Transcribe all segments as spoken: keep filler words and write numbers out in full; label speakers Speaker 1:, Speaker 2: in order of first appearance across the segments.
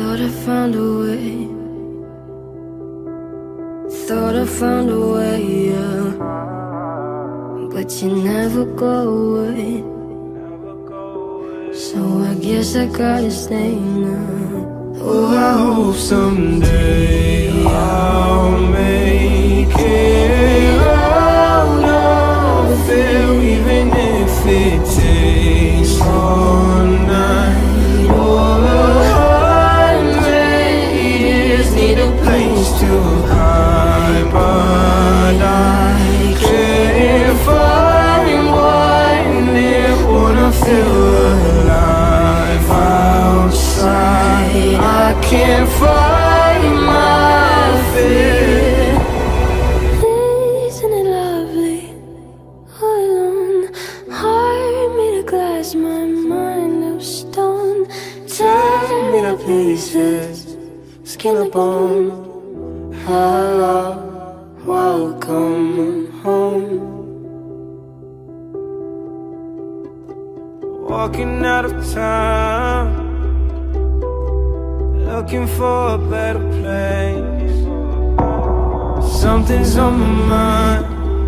Speaker 1: Thought I found a way, thought I found a way, yeah. But you never go away, so I guess I gotta stay now. Oh, I hope someday I'll make it out of it, even if it takes all night or a hundred years. Need a place to hide, but I can't find one that wanna feel alive outside. I can't find my fear.
Speaker 2: Isn't it lovely, all alone? Heart made of glass, my mind of stone.
Speaker 1: Tear me to pieces, skin and bone. Hello, welcome home. Walking out of town, looking for a better place. Something's on my mind,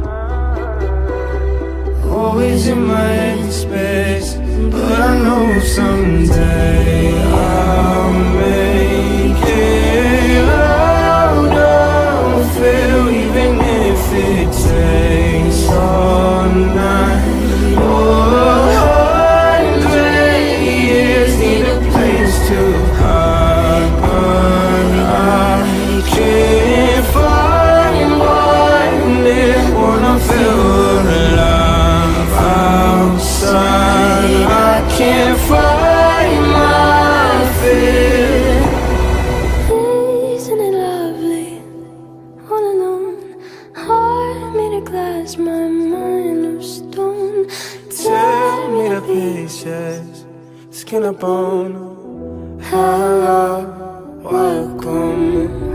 Speaker 1: always in my head space. But I know someday I'll make it out of it, even if it takes all night or a hundred years. Need a place to hide, but I can't find one that wanna feel alive outside. I can't find my fear.
Speaker 2: Isn't it lovely, all alone? Heart made of glass, my mind of stone.
Speaker 1: Tear me to pieces, skin and bone. Hello, welcome